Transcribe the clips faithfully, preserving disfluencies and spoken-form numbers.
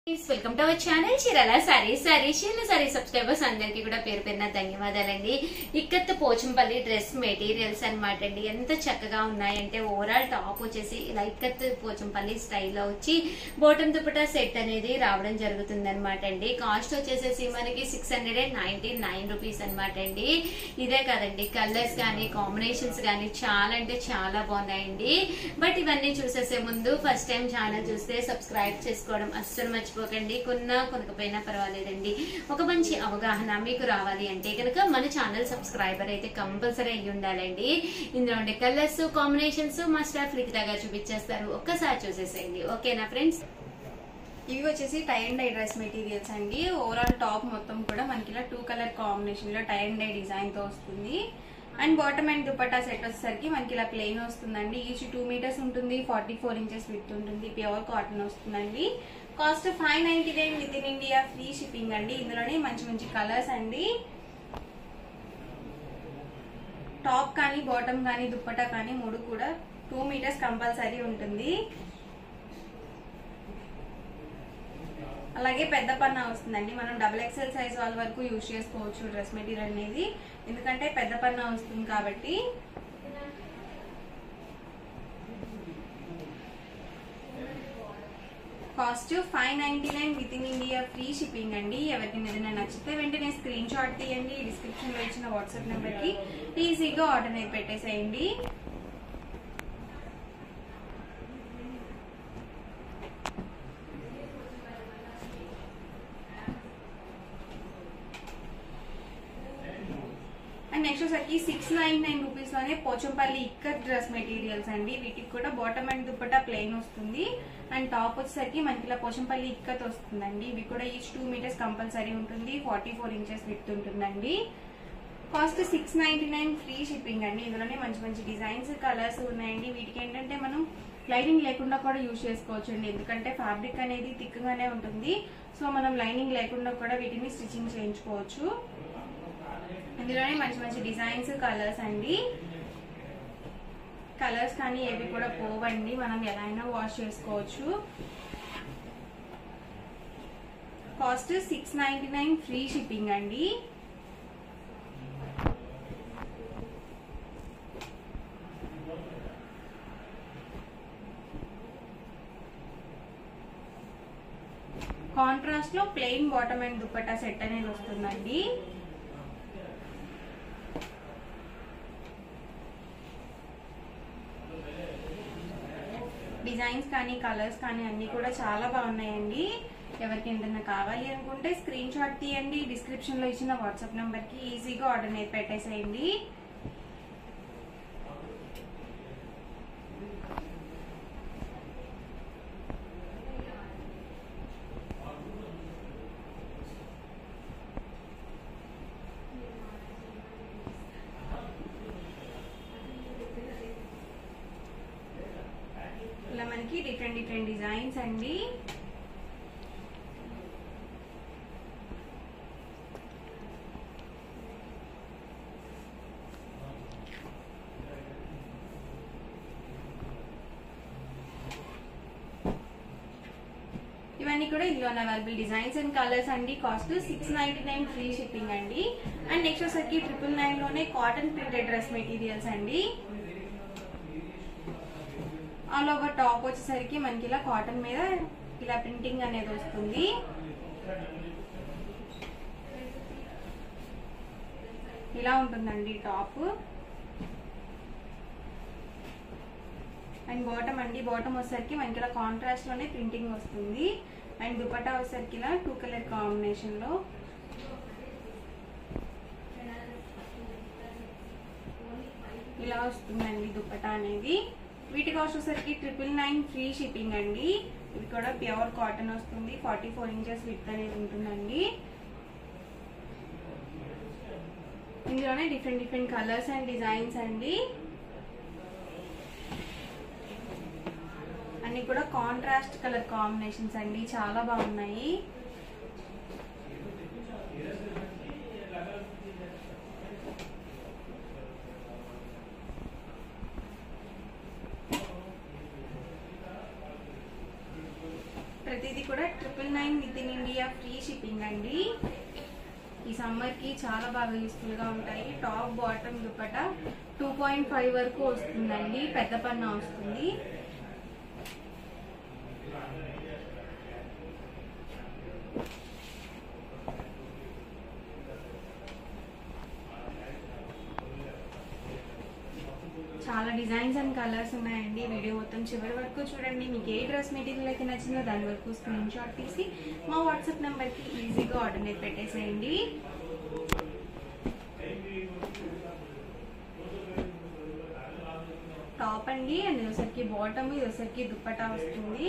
Welcome to our channel Chirala saree saree Chirala saree subscribers అందరికి కూడా పేరు పేరున ధన్యవాదాలండి. ఇక్కత్ పోచంపల్లి డ్రెస్ మెటీరియల్స్ అన్నమాట అండి. ఎంత చక్కగా ఉన్నాయంటే ఓవరాల్ టాప్ వచ్చేసి ఇలా ఇక్కత్ పోచంపల్లి స్టైల్లో వచ్చి బోటం దుపట్టా సెట్ అనేది రావడం జరుగుతుంది అనమాట అండి. కాస్ట్ వచ్చేసేసి మనకి six hundred and ninety nine rupees అనమాట అండి. ఇదే కాదండి, కలర్స్ కానీ కాంబినేషన్స్ కానీ చాలా అంటే చాలా బాగున్నాయండి. బట్ ఇవన్నీ చూసేసే ముందు ఫస్ట్ టైం ఛానల్ చూస్తే సబ్స్క్రైబ్ చేసుకోవడం అస్సలు మర్చిపోకండి. కొన్నా కొనకపోయినా పర్వాలేదండి. ఒక మంచి అవగాహన మీకు రావాలి అంటే కనుక మన ఛానల్ సబ్స్క్రైబర్ అయితే కంపల్సరీ అయ్యి ఉండాలండి. ఇందులో ఉండే కలర్స్ కాంబినేషన్స్ మా స్టాఫ్ లిఖితగా చూపించేస్తారు, ఒక్కసారి చూసేసేయండి. ఓకేనా ఫ్రెండ్స్? ఇవి వచ్చేసి tie and dye dress materials అండి. ఓవరాల్ టాప్ మొత్తం కూడా మనకి ఇలా టూ కలర్ కాంబినేషన్ లో టై అండ్ డై డిజైన్ తో వస్తుంది. And bottom and dupatta set వచ్చేసరికి మనకి ఇలా ప్లెయిన్ వస్తుందండి. ఈచ్ టూ మీటర్స్ ఉంటుంది, ఫార్టీ ఫోర్ ఇంచెస్ విత్ ఉంటుంది, ప్యూర్ కాటన్ వస్తుందండి. Cost five ninety nine within India, free shipping అండి. ఇందులోనే మంచి మంచి కలర్స్ అండి. టాప్ కానీ బాటమ్ కానీ దుపట్టా కానీ మూడు కూడా టూ మీటర్స్ కంపల్సరీ ఉంటుంది. అలాగే పెద్ద పన్నా వస్తుందండి. మనం డబుల్ ఎక్స్ఎల్ సైజ్ వాళ్ళ వరకు యూజ్ చేసుకోవచ్చు డ్రెస్ మెటీరియల్ అనేది, ఎందుకంటే పెద్ద పన్నా వస్తుంది కాబట్టి. Cost five ninety nine within India, free shipping అండి. ఎవరికైనా ఏదైనా నచ్చితే వెంటనే స్క్రీన్ షాట్ తీయండి. డిస్క్రిప్షన్ లో ఇచ్చిన వాట్సాప్ నెంబర్ కి ఈజీగా ఆర్డర్ అనేది పెట్టేసేయండి. అండ్ నెక్స్ట్ వచ్చేసరికి సిక్స్ నైన్ నైన్ రూపీస్ లోనే పోచంపల్లి ఇక్కత్ డ్రెస్ మెటీరియల్స్ అండి. వీటికి కూడా బాటమ్ అండ్ దుపట్టా ప్లెయిన్ వస్తుంది. అండ్ టాప్ వచ్చేసరికి మనకి ఇలా పోచంపల్లి ఇక్కత్ వస్తుందండి. ఇవి కూడా ఈచ్ టూ మీటర్స్ కంపల్సరీ ఉంటుంది, ఫార్టీ ఫోర్ ఇంచెస్ విత్ ఉంటుందండి. Cost six ninety nine, free shipping అండి. ఇందులోనే మంచి మంచి డిజైన్స్ కలర్స్ ఉన్నాయండి. వీటికి ఏంటంటే మనం లైనింగ్ లేకుండా కూడా యూజ్ చేసుకోవచ్చు అండి, ఎందుకంటే ఫ్యాబ్రిక్ అనేది థిక్ గానే ఉంటుంది. సో మనం లైనింగ్ లేకుండా కూడా వీటిని స్టిచ్చింగ్ చేయించుకోవచ్చు. ఇందులోనే మంచి మంచి డిజైన్స్ కలర్స్ అండి. కలర్స్ కానీ ఏవి కూడా పోవండి, మనం ఎలా అయినా వాష్ చేసుకోవచ్చు. Cost six ninety nine, free shipping అండి. కాంట్రాస్ట్ లో plain bottom and dupatta set అనేది వస్తుందండి. డిజైన్స్ కానీ కలర్స్ కానీ అన్ని కూడా చాలా బాగున్నాయండి. ఎవరికి ఏదైనా కావాలి అనుకుంటే స్క్రీన్ షాట్ తీయండి. డిస్క్రిప్షన్ లో ఇచ్చిన వాట్సాప్ నెంబర్ కి ఈజీగా ఆర్డర్ అనేది పెట్టేసేయండి. ఇలా మనకి డిఫరెంట్ డిఫరెంట్ డిజైన్స్ అండి. ఇవన్నీ కూడా ఇందులో అవైలబుల్ డిజైన్స్ అండ్ కలర్స్ అండి. Cost six ninety nine, free shipping అండి. అండ్ నెక్స్ట్ వచ్చేసరికి ట్రిపుల్ నైన్ లోనే కాటన్ ప్రింటెడ్ డ్రెస్ మెటీరియల్స్ అండి. ఆల్ ఓవర్ టాప్ వచ్చేసరికి మనకి ఇలా కాటన్ మీద ఇలా ప్రింటింగ్ అనేది వస్తుంది. ఇలా ఉంటుందండి టాప్. అండ్ బాటమ్ అండి, బాటమ్ వచ్చేసరికి మనకి ఇలా కాంట్రాస్ట్ లోనే ప్రింటింగ్ వస్తుంది. అండ్ దుపట్టా వచ్చేసరికి ఇలా టూ కలర్ కాంబినేషన్ లో ఇలా వస్తుందండి దుపట్టా అనేది. వీటి కాస్ట్ వచ్చేసరికి ట్రిపుల్ నైన్, ఫ్రీ షిప్పింగ్ అండి. ఇవి కూడా ప్యూర్ కాటన్ వస్తుంది, ఫార్టీ ఫోర్ ఇంచెస్ విత్ అనేది ఉంటుందండి. ఇందులోనే different different colours and designs అండి. అన్ని కూడా కాంట్రాస్ట్ కలర్ కాంబినేషన్స్ అండి, చాలా బాగున్నాయి. ప్రతిదీ కూడా triple triple nine within India free shipping అండి. ఈ సమ్మర్ కి చాలా బాగా యూస్ఫుల్ గా ఉంటాయి. Top bottom dupatta two point five వరకు వస్తుందండి, పెద్ద పన్నా వస్తుంది. చాలా డిజైన్స్ అండ్ కలర్స్ ఉన్నాయండి. వీడియో మొత్తం చివరి వరకు చూడండి. మీకు ఏ డ్రెస్ మెటీరియల్ అయితే నచ్చిందో దాని వరకు స్క్రీన్ షాట్ తీసి మా వాట్సాప్ నెంబర్ కి ఈజీగా ఆర్డర్ అనేది పెట్టేసేయండి. టాప్ అండి, అండ్ ఇదొసరికి బాటమ్, ఇదొసరికి దుప్పటా వస్తుంది.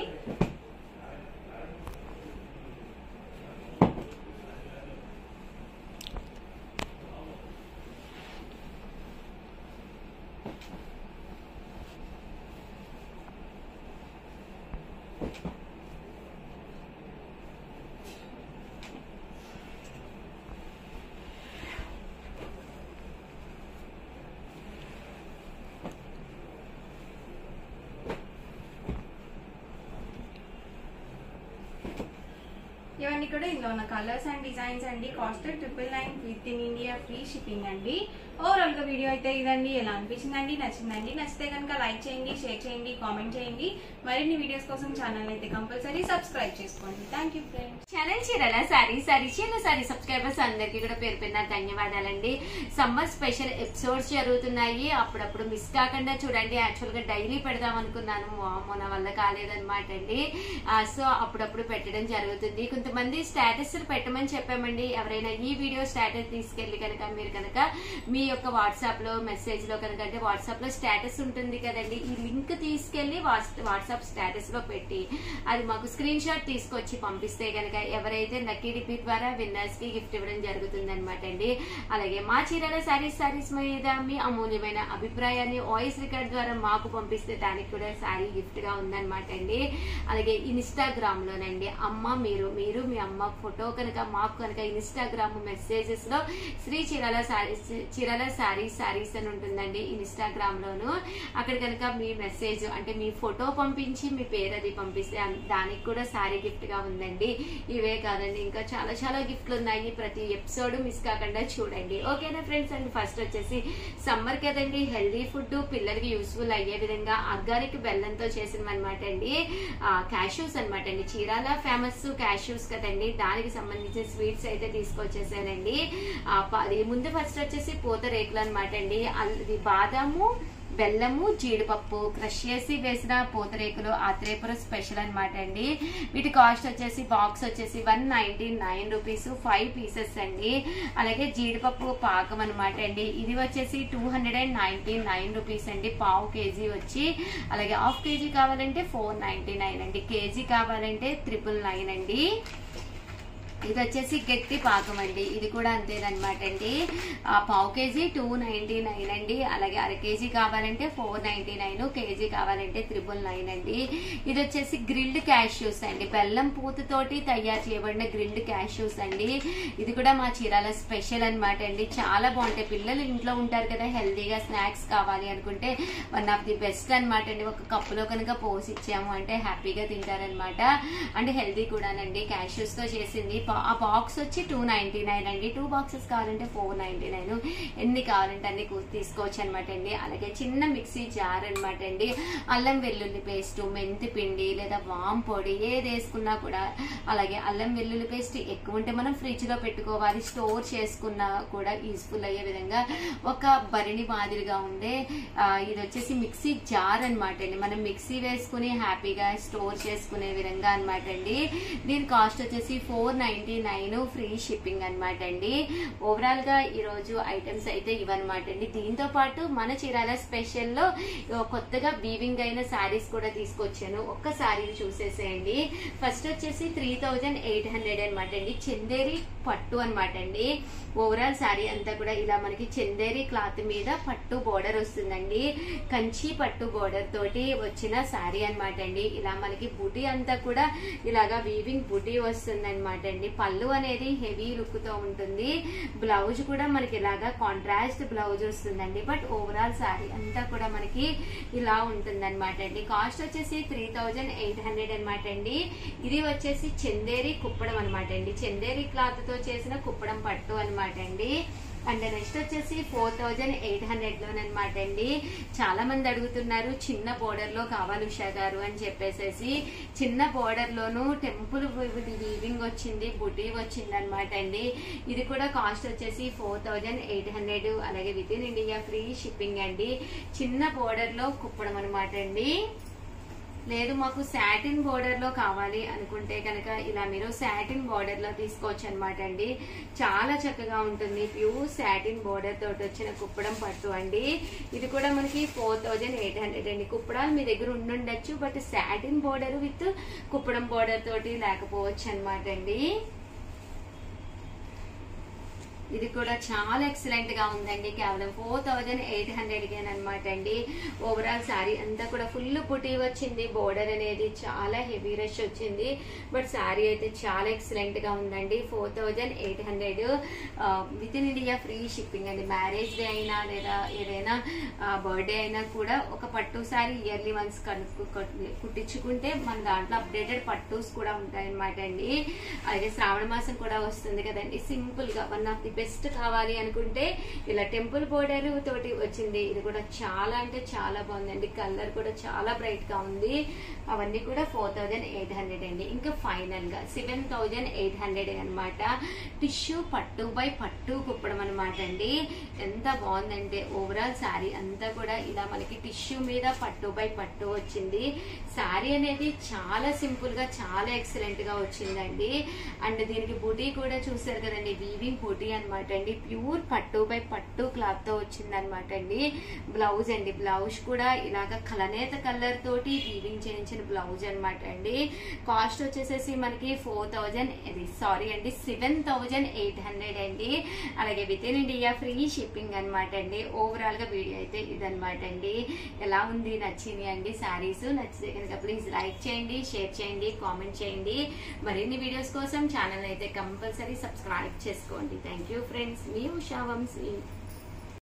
ఇవన్నీ కూడా ఇందులో ఉన్న కలర్స్ అండ్ డిజైన్స్ అండి. Cost triple nine within India free shipping అండి. ఓవరాల్ గా వీడియో అయితే ఇదండి. ఎలా అనిపించిందండి? నచ్చిందండి? నచ్చితే కనుక లైక్ చేయండి, షేర్ చేయండి, కామెంట్ చేయండి. మరిన్ని వీడియోస్ కోసం ఛానల్ అయితే కంపల్సరీ సబ్స్క్రైబ్ చేసుకోండి. Thank you friends. Channel Chirala saree saree Chirala saree subscribers అందరికి కూడా పేరు పేరున ధన్యవాదాలండి. సమ్మర్ స్పెషల్ ఎపిసోడ్స్ జరుగుతున్నాయి, అప్పుడప్పుడు మిస్ కాకుండా చూడండి. యాక్చువల్ గా డైలీ పెడదాం అనుకున్నాను, మొన్న వల్ల కాలేదన్నమాట అండి. సో అప్పుడప్పుడు పెట్టడం జరుగుతుంది. కొంతమంది స్టేటస్ పెట్టమని చెప్పామండి. ఎవరైనా ఈ వీడియో స్టేటస్ తీసుకెళ్లి కనుక మీరు కనుక మీ యొక్క వాట్సాప్ లో మెసేజ్ లో కనుక, అంటే వాట్సాప్ లో స్టేటస్ ఉంటుంది కదండి, ఈ లింక్ తీసుకెళ్లి వాట్సాప్ స్టేటస్ లో పెట్టి అది మాకు స్క్రీన్ షాట్ తీసుకొచ్చి పంపిస్తే కనుక ఎవరైతే లక్కీ డిపి ద్వారా విన్నర్స్ కి గిఫ్ట్ ఇవ్వడం జరుగుతుంది అనమాట అండి. అలాగే మా చీరల సారీస్ సారీస్ మీద మీ అమూల్యమైన అభిప్రాయాన్ని వాయిస్ రికార్డ్ ద్వారా మాకు పంపిస్తే దానికి కూడా సారీ గిఫ్ట్ గా ఉందన్నమాట అండి. అలాగే ఇన్స్టాగ్రామ్ లోనండి అమ్మ మీరు మీరు మీ అమ్మ ఫోటో కనుక మాకు కనుక ఇన్స్టాగ్రామ్ మెసేజెస్ లో శ్రీ చీరల సారీస్ చీరల సారీస్ సారీస్ అని ఉంటుందండి ఇన్స్టాగ్రామ్ లోను. అక్కడ కనుక మీ మెసేజ్ అంటే మీ ఫోటో పంపించి మీ పేరు అది పంపిస్తే దానికి కూడా సారీ గిఫ్ట్ గా ఉందండి. ఇవే కాదండి, ఇంకా చాలా చాలా గిఫ్ట్లు ఉన్నాయి. ప్రతి ఎపిసోడ్ మిస్ కాకుండా చూడండి. ఓకేనా ఫ్రెండ్స్? అండ్ ఫస్ట్ వచ్చేసి సమ్మర్ కదండి, హెల్దీ ఫుడ్ పిల్లలకి యూస్ఫుల్ అయ్యే విధంగా ఆర్గానిక్ బెల్లంతో చేసినవన్నమాట అండి. క్యాష్యూస్ అనమాట అండి. చీరాల ఫేమస్ క్యాష్యూస్ కదండి, దానికి సంబంధించిన స్వీట్స్ అయితే తీసుకొచ్చేసానండి. ముందు ఫస్ట్ వచ్చేసి పూతరేకులు అనమాట అండి. అది బాదాము, బెల్లము, జీడిపప్పు క్రష్ చేసి వేసిన పూతరేకులు ఆత్రేపురం స్పెషల్ అనమాట అండి. వీటి కాస్ట్ వచ్చేసి బాక్స్ వచ్చేసి one ninety nine rupees, five pieces అండి. అలాగే జీడిపప్పు పాకం అనమాట అండి, ఇది వచ్చేసి two hundred and ninety nine rupees అండి. పావు కేజీ వచ్చి, అలాగే హాఫ్ కేజీ కావాలంటే ఫోర్ నైన్టీ నైన్ అండి. కేజీ కావాలంటే త్రిపుల్ నైన్ అండి. ఇది వచ్చేసి గట్టి పాకం అండి, ఇది కూడా అంతేనమాట అండి. పావు కేజీ టూ నైన్టీ నైన్ అండి. అలాగే అర కేజీ కావాలంటే ఫోర్ నైన్టీ నైన్, కేజీ కావాలంటే త్రిబుల్ నైన్ అండి. ఇది వచ్చేసి గ్రిల్డ్ క్యాష్యూస్ అండి, బెల్లం పూతతోటి తయారు చేయబడిన గ్రిల్డ్ క్యాష్యూస్ అండి. ఇది కూడా మా చీరాల స్పెషల్ అనమాట అండి. చాలా బాగుంటాయి. పిల్లలు ఇంట్లో ఉంటారు కదా, హెల్దీగా స్నాక్స్ కావాలి అనుకుంటే వన్ ఆఫ్ ది బెస్ట్ అనమాట అండి. ఒక కప్పులో కనుక పోసి ఇచ్చాము అంటే హ్యాపీగా తింటారనమాట. అంటే హెల్దీ కూడానండి. క్యాష్యూస్ తో చేసింది. ఆ బాక్స్ వచ్చి టూ నైన్టీ నైన్ అండి. టూ బాక్సెస్ కావాలంటే ఫోర్ నైన్టీ నైన్. ఎన్ని కావాలంటే అన్ని తీసుకోవచ్చు అనమాట అండి. అలాగే చిన్న మిక్సీ జార్ అనమాట అండి. అల్లం వెల్లుల్లి పేస్ట్, మెంతి పిండి లేదా వామ్ పొడి ఏది వేసుకున్నా కూడా, అలాగే అల్లం వెల్లుల్లి పేస్ట్ ఎక్కువ ఉంటే మనం ఫ్రిడ్జ్ లో పెట్టుకోవాలి, స్టోర్ చేసుకున్నా కూడా యూస్ఫుల్ అయ్యే విధంగా ఒక బరిణి మాదిరిగా ఉండే ఇది వచ్చేసి మిక్సీ జార్ అనమాట అండి. మనం మిక్సీ వేసుకుని హ్యాపీగా స్టోర్ చేసుకునే విధంగా అనమాట అండి. దీని కాస్ట్ వచ్చేసి four ninety nine, free shipping అనమాట అండి. ఓవరాల్ గా ఈ రోజు ఐటమ్స్ అయితే ఇవన్నమాట అండి. దీంతో పాటు మన చీరాల స్పెషల్ లో కొత్తగా వీవింగ్ అయిన శారీస్ కూడా తీసుకొచ్చాను. ఒక్క శారీ చూసేసేయండి. ఫస్ట్ వచ్చేసి త్రీ థౌజండ్ ఎయిట్ హండ్రెడ్ అనమాట అండి. చందేరి పట్టు అనమాట అండి. ఓవరాల్ శారీ అంతా కూడా ఇలా మనకి చందేరి క్లాత్ మీద పట్టు బోర్డర్ వస్తుందండి. కంచి పట్టు బోర్డర్ తోటి వచ్చిన శారీ అనమాట అండి. ఇలా మనకి బుటీ అంతా కూడా ఇలాగా వీవింగ్ బుటీ వస్తుంది అనమాట అండి. పళ్ళు అనేది హెవీ లుక్ తో ఉంటుంది. బ్లౌజ్ కూడా మనకి ఇలాగా కాంట్రాస్ట్ బ్లౌజ్ వస్తుందండి. బట్ ఓవరాల్ సారీ అంతా కూడా మనకి ఇలా ఉంటుంది అనమాట అండి. కాస్ట్ వచ్చేసి త్రీ థౌజండ్ ఎయిట్ హండ్రెడ్ అనమాట అండి. ఇది వచ్చేసి చందేరి కుప్పడం అనమాట అండి. చందేరి క్లాత్ తో చేసిన కుప్పడం పట్టు అనమాట అండి. అండ్ నెక్స్ట్ వచ్చేసి ఫోర్ థౌజండ్ ఎయిట్ హండ్రెడ్ లోనమాట అండి. చాలా మంది అడుగుతున్నారు చిన్న బోర్డర్ లో కావాలి ఉషా గారు అని చెప్పేసి. చిన్న బోర్డర్ లోను టెంపుల్ వీవింగ్ వచ్చింది, బుటీ వచ్చింది అనమాట అండి. ఇది కూడా కాస్ట్ వచ్చేసి ఫోర్ థౌజండ్ ఎయిట్ హండ్రెడ్ అలాగే within India free shipping అండి. చిన్న బోర్డర్ లో కుప్పడం అనమాట అండి. లేదు మాకు సాటిన్ బోర్డర్ లో కావాలి అనుకుంటే కనుక ఇలా మీరు సాటిన్ బోర్డర్ లో తీసుకోవచ్చు అనమాట అండి. చాలా చక్కగా ఉంటుంది. ప్యూర్ సాటిన్ బోర్డర్ తోటి వచ్చిన కుప్పడం పట్టు అండి. ఇది కూడా మనకి ఫోర్ థౌజండ్ ఎయిట్ హండ్రెడ్ అండి. కుప్పడాలు మీ దగ్గర ఉండుండొచ్చు, but satin border with Kuppadam border తోటి లేకపోవచ్చు అనమాట అండి. ఇది కూడా చాలా ఎక్సలెంట్ గా ఉందండి. కేవలం ఫోర్ థౌజండ్ ఎయిట్ హండ్రెడ్ కి అనమాట అండి. ఓవరాల్ సారీ అంతా కూడా ఫుల్ పుట్టి వచ్చింది. బోర్డర్ అనేది చాలా హెవీ రష్ వచ్చింది. బట్ సారీ అయితే చాలా ఎక్సలెంట్ గా ఉందండి. Four thousand eight hundred within India free shipping అండి. మ్యారేజ్ డే అయినా లేదా ఏదైనా బర్త్డే అయినా కూడా ఒక పట్టు సారీ ఇయర్లీ వన్స్ కుట్టించుకుంటే మన దాంట్లో అప్డేటెడ్ పట్టూస్ కూడా ఉంటాయన్నమాట అండి. అలాగే శ్రావణ మాసం కూడా వస్తుంది కదండి. సింపుల్ గా వన్ ఆఫ్ ది బెస్ట్ కావాలి అనుకుంటే ఇలా టెంపుల్ బోర్డర్ తోటి వచ్చింది. ఇది కూడా చాలా అంటే చాలా బాగుందండి. కలర్ కూడా చాలా బ్రైట్ గా ఉంది. అవన్నీ కూడా ఫోర్ థౌజండ్ ఎయిట్ హండ్రెడ్ అండి. ఇంకా ఫైనల్ గా సెవెన్ థౌజండ్ ఎయిట్ హండ్రెడ్ అనమాట. టిష్యూ పట్టు బై పట్టు కుప్పడం అనమాట అండి. ఎంత బాగుందంటే ఓవరాల్ శారీ అంతా కూడా ఇలా మనకి టిష్యూ మీద పట్టు బై పట్టు వచ్చింది. శారీ అనేది చాలా సింపుల్ గా చాలా ఎక్సలెంట్ గా వచ్చిందండి. అండ్ దీనికి బూటీ కూడా చూసారు కదండి, వీవింగ్ బూటీ అనమాట అండి. ప్యూర్ పట్టు బై పట్టు క్లాత్ తో వచ్చింది అనమాట అండి. బ్లౌజ్ అండి, బ్లౌజ్ కూడా ఇలాగ కలనేత కలర్ తోటి వీవింగ్ చేయించిన బ్లౌజ్ అనమాట అండి. కాస్ట్ వచ్చేసేసి మనకి ఫోర్ థౌజండ్ సారీ అండి సెవెన్ థౌజండ్ ఎయిట్ హండ్రెడ్ అండి. అలాగే within India free shipping అనమాట అండి. ఓవరాల్ గా వీడియో అయితే ఇదనమాట అండి. ఎలా ఉంది, నచ్చింది అండి శారీస్? నచ్చితే కనుక ప్లీజ్ లైక్ చేయండి, షేర్ చేయండి, కామెంట్ చేయండి. మరిన్ని వీడియోస్ కోసం ఛానల్ అయితే కంపల్సరీ సబ్స్క్రైబ్ చేసుకోండి. Thank you friends. మీ ఉషా వంశీ.